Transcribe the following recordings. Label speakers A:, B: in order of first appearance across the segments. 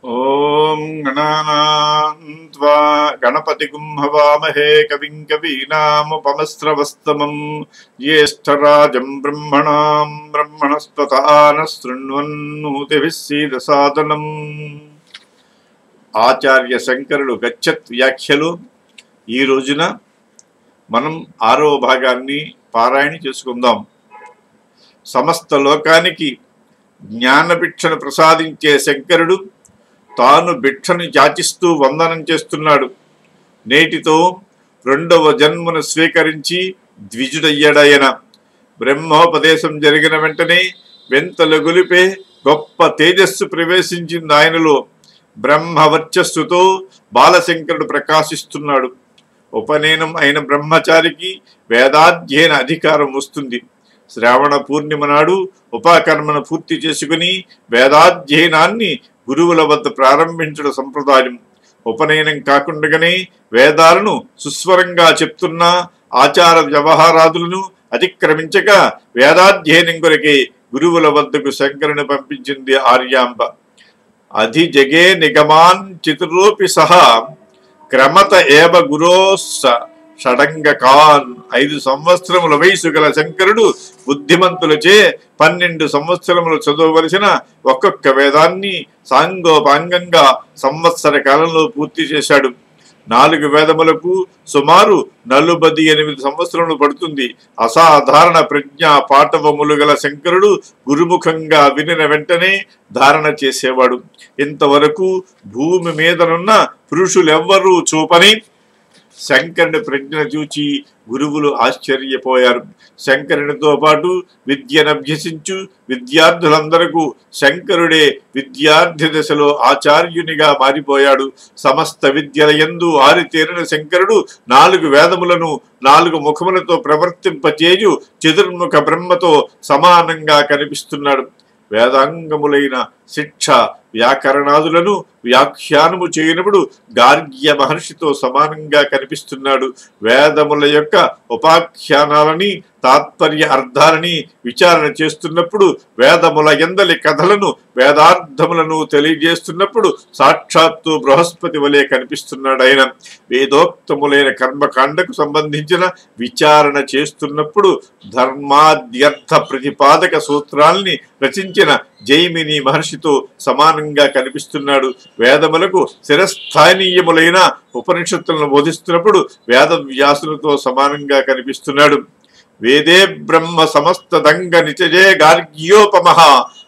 A: ఓం గణానాన్త్వా గణపతిగుం హవామహే కవిం కవీనాముపమస్రవస్తమం జ్యేష్ఠరాజం బ్రహ్మణాం బ్రహ్మణస్పతా నః శృణ్వన్నోతిభిः సీదసాదనం. ఆచార్య శంకరుడు గచ్చత్ వ్యాఖ్యలు ఈ రోజున మనం 6వ భాగాన్ని పారాయణ చేసుకుందాం. సమస్త లోకానికి జ్ఞానభిక్షను ప్రసాదించే శంకరుడు తాను భిక్షను యాచిస్తూ వందనం చేస్తున్నాడు. నేటితో 2వ జన్మను స్వీకరించి ద్విజుడయ్యాడాయన. బ్రహ్మోపదేశం జరిగిన వెంటనే వెంతలు గొలిపే గొప్ప తేజస్సు ప్రవేశించింది ఆయనలో. బ్రహ్మవర్చస్సుతో బాలశంకరుడు ప్రకాశిస్తున్నాడు. ఉపనయనం అయిన బ్రహ్మచారికి వేదాధ్యయన అధికారం వస్తుంది. శ్రావణ పూర్ణిమ నాడు ఉపాకర్మను పూర్తి చేసుకుని వేదాధ్యయనాన్ని గురువుల వద్ద ప్రారంభించడం సంప్రదాయం. ఉపనయనం కాకుండానే వేదాలను సుస్వరంగా చెప్తున్న ఆచార వ్యవహారాదులను అతిక్రమించక వేదాధ్యయనం కొరకే గురువుల వద్దకు శంకరుని పంపించింది ఆర్యాంబ. అధిజగే నిగమాన్ చతురోపి సహా క్రమత ఏవ గురోస్స షడంగకాన్. 5 సంవత్సరముల వయసు గల శంకరుడు బుద్ధిమంతులచే 12 సంవత్సరములు చదవవలసిన ఒక్కొక్క వేదాన్ని సాంగోపాంగంగా సంవత్సర కాలంలో పూర్తి చేశాడు. 4 వేదములకు సుమారు 48 సంవత్సరములు పడుతుంది. అసాధారణ ప్రజ్ఞా పాటవములు గల శంకరుడు గురుముఖంగా వినిన వెంటనే ధారణ చేసేవాడు. ఇంతవరకు భూమి మీదనున్న పురుషులెవ్వరూ చూపని శంకరుని ప్రజ్ఞను చూచి గురువులు ఆశ్చర్యపోయారు. శంకరునితో పాటు విద్యను అభ్యసించు విద్యార్థులందరకు శంకరుడే విద్యార్థి దశలో ఆచార్యునిగా మారిపోయాడు. సమస్త విద్యల యందు ఆరితేరిన శంకరుడు 4 వేదములను 4 ముఖములతో ప్రవర్తింపచేయు చతుర్ముఖ బ్రహ్మతో సమానంగా కనిపిస్తున్నాడు. వేదాంగములైన శిక్ష వ్యాకరణాదులను వ్యాఖ్యానము చేయనప్పుడు గార్గ్య మహర్షితో సమానంగా కనిపిస్తున్నాడు. వేదముల యొక్క ఉపాఖ్యానాలని తాత్పర్య అర్థాలని విచారణ చేస్తున్నప్పుడు వేదముల ఎందలి కథలను వేదార్థములను తెలియజేస్తున్నప్పుడు సాక్షాత్తు బృహస్పతి వలె కనిపిస్తున్నాడు ఆయన. వేదోక్తములైన కర్మకాండకు సంబంధించిన విచారణ చేస్తున్నప్పుడు ధర్మాద్యర్థ ప్రతిపాదక సూత్రాల్ని రచించిన జైమిని మహర్షితో సమానంగా కనిపిస్తున్నాడు. వేదములకు శిరస్థానీయములైన ఉపనిషత్తులను బోధిస్తున్నప్పుడు వేదవ్యాసులతో సమానంగా కనిపిస్తున్నాడు. వేదే బ్రహ్మ సమస్త దంగ నిచజే గార్గ్యోపమః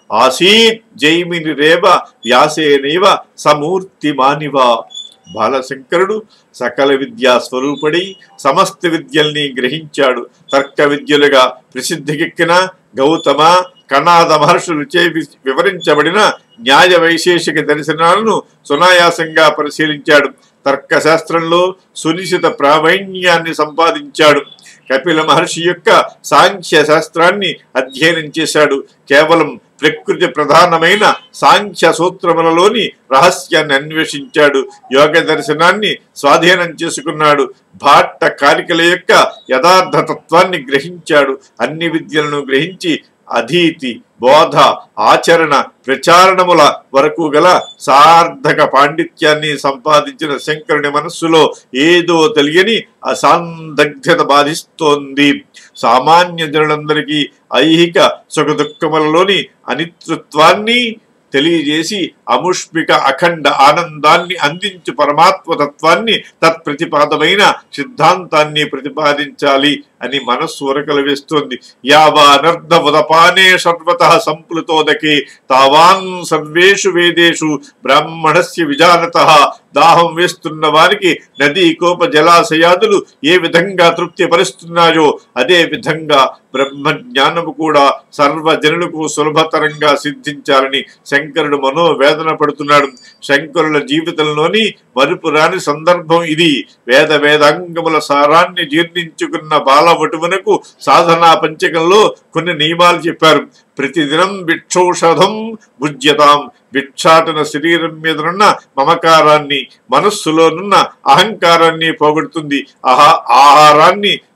A: ఆసీత్ జైమిని రేవ వ్యాసేనైవ సమూర్తి మానివా. బాలశంకరుడు సకల విద్యా స్వరూపుడై సమస్త విద్యల్ని గ్రహించాడు. తర్క విద్యలుగా ప్రసిద్ధికెక్కిన గౌతమ కణాద మహర్షులచే వివరించబడిన న్యాయ వైశేషిక దర్శనాలను సునాయాసంగా పరిశీలించాడు. తర్కశాస్త్రంలో సునిశిత ప్రావీణ్యాన్ని సంపాదించాడు. కపిల మహర్షి యొక్క సాంఖ్య శాస్త్రాన్ని అధ్యయనం చేశాడు. కేవలం ప్రకృతి ప్రధానమైన సాంఖ్య సూత్రములలోని రహస్యాన్ని అన్వేషించాడు. యోగ దర్శనాన్ని స్వాధీనం చేసుకున్నాడు. భాట్ట కారికల యొక్క యథార్థ తత్వాన్ని గ్రహించాడు. అన్ని విద్యలను గ్రహించి అధీతి బోధ ఆచరణ ప్రచారణముల వరకు గల సార్థక పాండిత్యాన్ని సంపాదించిన శంకరుని మనస్సులో ఏదో తెలియని అసాందగ్ధత బాధిస్తోంది. సామాన్య జనులందరికీ ఐహిక సుఖ దుఃఖములలోని అనిత్యత్వాన్ని తెలియజేసి అముష్మిక అఖండ ఆనందాన్ని అందించు పరమాత్మతత్వాన్ని తత్ప్రతిపాదమైన సిద్ధాంతాన్ని ప్రతిపాదించాలి అని మనస్సు ఉరకలు వేస్తోంది. యావానర్ధ ఉదపానే సర్వతః సంప్లుతోదకే తావాన్ సర్వేషు వేదేషు బ్రాహ్మణస్య విజానతః. దాహం వేస్తున్న వారికి నదీ కోప జలాశయాదులు ఏ విధంగా తృప్తి పరుస్తున్నాయో అదే విధంగా బ్రహ్మజ్ఞానము కూడా సర్వజనులకు సులభతరంగా సిద్ధించాలని శంకరుడు మనోవేదన పడుతున్నాడు. శంకరుల జీవితంలోని మరుపురాని సందర్భం ఇది. వేదాంగముల సారాన్ని జీర్ణించుకున్న బాలవటువునకు సాధనా పంచకంలో కొన్ని నియమాలు చెప్పారు. ప్రతిదినం భిక్షౌషధం భుజ్యతాం. భిక్షాటన శరీరం మీదనున్న మమకారాన్ని మనస్సులోనున్న అహంకారాన్ని పోగొడుతుంది. ఆహారాన్ని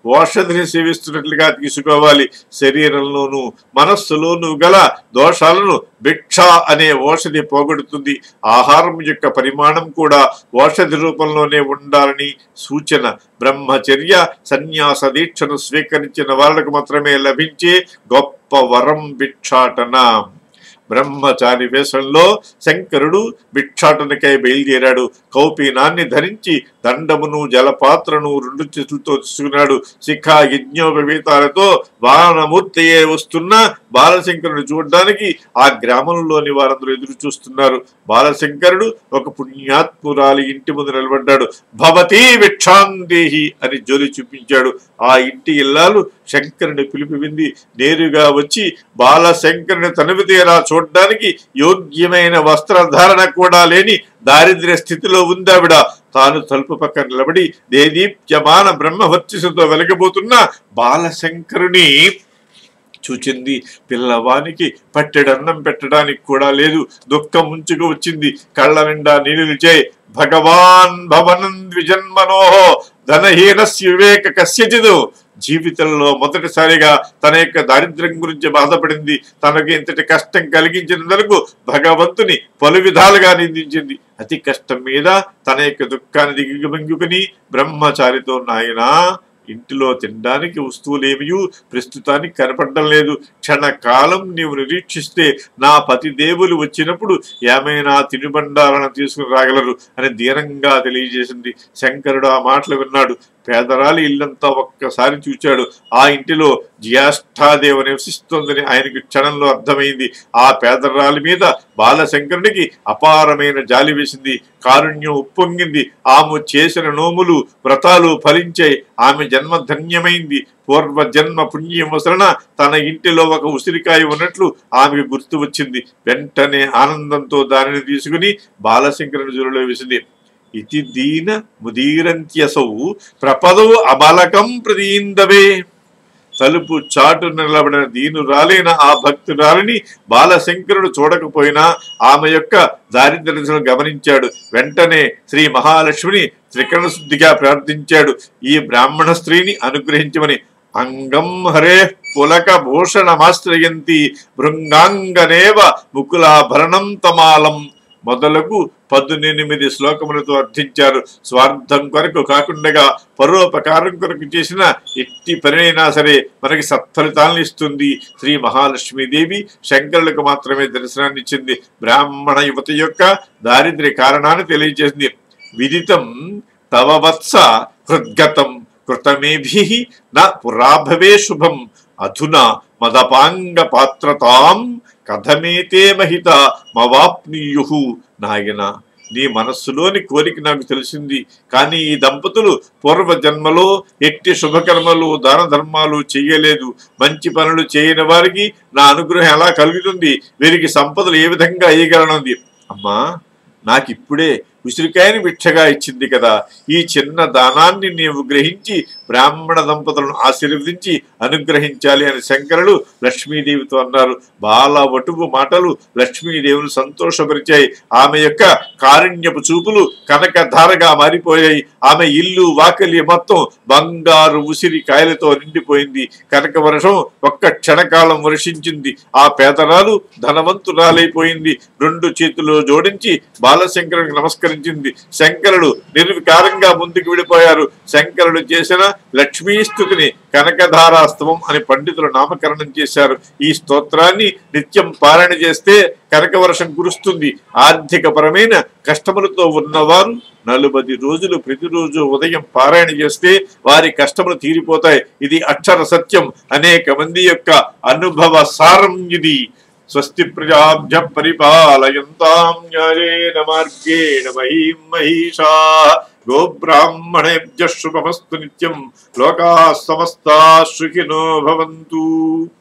A: ఓషధిని సేవిస్తున్నట్లుగా తీసుకోవాలి. శరీరంలోనూ మనస్సులోనూ గల దోషాలను భిక్ష అనే ఓషధి పోగొడుతుంది. ఆహారం యొక్క పరిమాణం కూడా ఓషధి రూపంలోనే ఉండాలని సూచన. బ్రహ్మచర్య సన్యాస దీక్షను స్వీకరించిన వాళ్ళకు మాత్రమే లభించే గొప్ప వరం భిక్షాటన. బ్రహ్మచారి వేషంలో శంకరుడు భిక్షాటనకై బయలుదేరాడు. కౌపీనాన్ని ధరించి దండమును జలపాత్రను 2 చేతులతో తీసుకున్నాడు. శిఖా యజ్ఞోపవీతాలతో వానమూర్తియే వస్తున్న బాలశంకరుడు చూడడానికి ఆ గ్రామంలోని వారందరూ ఎదురు చూస్తున్నారు. బాలశంకరుడు ఒక పుణ్యాత్మురాలి ఇంటి ముందు నిలబడ్డాడు. భవతీ భిక్షాందేహి అని జోలి చూపించాడు. ఆ ఇంటి ఇల్లాలు శంకరుని పిలుపు వింది. నేరుగా వచ్చి బాలశంకరుని తనివి తీరా చూడడానికి యోగ్యమైన వస్త్రధారణ కూడా లేని దారిద్ర్య స్థితిలో ఉందావిడ. తాను తలుపు పక్కన నిలబడి దేదీప్యమాన బ్రహ్మవర్చస్సుతో వెలగబోతున్న బాలశంకరుని చూచింది. పిల్లవానికి పట్టెడన్నం పెట్టడానికి కూడా లేదు. దుఃఖం ముంచుకు వచ్చింది. కళ్ళ నిండా నీళ్లు చేయి. భగవాన్ భవనం ద్విజన్మనోహో ధనహీనస్య వివేక కస్యచిదు. జీవితంలో మొదటిసారిగా తన యొక్క దారిద్ర్యం గురించి బాధపడింది. తనకు ఇంతటి కష్టం కలిగించినందుకు భగవంతుని పలు విధాలుగా నిందించింది. అతి కష్టం మీద తన యొక్క దుఃఖాన్ని దిగమింగుకుని బ్రహ్మచారితో, నాయనా ఇంటిలో తినడానికి వస్తువులేమీ ప్రస్తుతానికి కనపడడం లేదు. క్షణకాలం నీవు నిరీక్షిస్తే నా పతిదేవులు వచ్చినప్పుడు ఏమైనా తినుబండాలను తీసుకుని రాగలరు అని దీనంగా తెలియజేసింది. శంకరుడు ఆ మాటలు విన్నాడు. పేదరాలి ఇల్లంతా ఒక్కసారి చూచాడు. ఆ ఇంటిలో జ్యేష్ఠాదేవి నివసిస్తోందని ఆయనకి క్షణంలో అర్థమైంది. ఆ పేదరాలి మీద బాలశంకరునికి అపారమైన జాలి వేసింది. కారుణ్యం ఉప్పొంగింది. ఆమె చేసిన నోములు వ్రతాలు ఫలించాయి. ఆమె జన్మ ధన్యమైంది. పూర్వ జన్మ పుణ్యం వసరణ తన ఇంటిలో ఒక ఉసిరికాయ ఉన్నట్లు ఆమెకు గుర్తు వచ్చింది. వెంటనే ఆనందంతో దానిని తీసుకుని బాలశంకరుని జోలిలో వేసింది. ఇతి దీన ముదీరంత్యసౌ ప్రపదౌ అబలకం ప్రదీందవే. తలుపు చాటు నిలబడిన దీనురాలైన ఆ భక్తురాలిని బాలశంకరుడు చూడకపోయినా ఆమె యొక్క దారిద్ర్యతను గమనించాడు. వెంటనే శ్రీ మహాలక్ష్మిని త్రికరణ శుద్ధిగా ప్రార్థించాడు. ఈ బ్రాహ్మణ స్త్రీని అనుగ్రహించమని. అంగం హరే పులక భూషణమాశ్రయంతి భృంగాంగనేవ ముకులాభరణం తమాలం మొదలగు 18 శ్లోకములతో అర్థించారు. స్వార్థం కొరకు కాకుండా పరోపకారం కొరకు చేసిన ఎట్టి పనినైనా సరే మనకి సత్ఫలితాలను ఇస్తుంది. శ్రీ మహాలక్ష్మీదేవి శంకరులకు మాత్రమే దర్శనాన్ని ఇచ్చింది. బ్రాహ్మణ యువత యొక్క దారిద్ర్య కారణాన్ని తెలియజేసింది. విదితం తవ వత్స హృద్గతం కృతమేభి న పురాభవే శుభం అధునా మదపాంగ పాత్రతాం కథమేతే మహిత మవాప్నియు. నాయన, నీ మనస్సులోని కోరిక నాకు తెలిసింది. కానీ ఈ దంపతులు పూర్వ జన్మలో ఎట్టి శుభకర్మలు దాన ధర్మాలు చెయ్యలేదు. మంచి పనులు చేయని వారికి నా అనుగ్రహం ఎలా కలుగుతుంది? వీరికి సంపదలు ఏ విధంగా ఇయ్యగలనుంది? అమ్మా, నాకిప్పుడే ఉసిరికాయని భిక్షగా ఇచ్చింది కదా. ఈ చిన్న దానాన్ని నీవు గ్రహించి బ్రాహ్మణ దంపతులను ఆశీర్వదించి అనుగ్రహించాలి అని శంకరులు లక్ష్మీదేవితో అన్నారు. బాల వటువు మాటలు లక్ష్మీదేవిని సంతోషపరిచాయి. ఆమె యొక్క కారుణ్యపు చూపులు కనకధారగా మారిపోయాయి. ఆమె ఇల్లు వాకిలి మొత్తం బంగారు ఉసిరికాయలతో నిండిపోయింది. కనక వర్షం ఒక్క క్షణకాలం వర్షించింది. ఆ పేదరాలు ధనవంతురాలైపోయింది. 2 చేతులు జోడించి బాలశంకరునికి నమస్కరించింది. శంకరుడు నిర్వికారంగా ముందుకు విడిపోయారు. శంకరుడు చేసిన లక్ష్మీ స్తుతిని కనకధారాస్తవం అని పండితులు నామకరణం చేశారు. ఈ స్తోత్రాన్ని నిత్యం పారాయణ చేస్తే కనకవర్షం కురుస్తుంది. ఆర్థిక పరమైన కష్టములతో ఉన్నవారు 40 రోజులు ప్రతిరోజు ఉదయం పారాయణ చేస్తే వారి కష్టములు తీరిపోతాయి. ఇది అక్షర సత్యం. అనేక మంది యొక్క అనుభవ సారం ఇది. స్వస్తి ప్రజాభ్య పరిపాలయంతాం న్యాయేన మార్గేణ మహీం మహిషాః గోబ్రాహ్మణేభ్యః శుభమస్తు నిత్యం. లోకాః సమస్తాః సుఖినో భవంతు.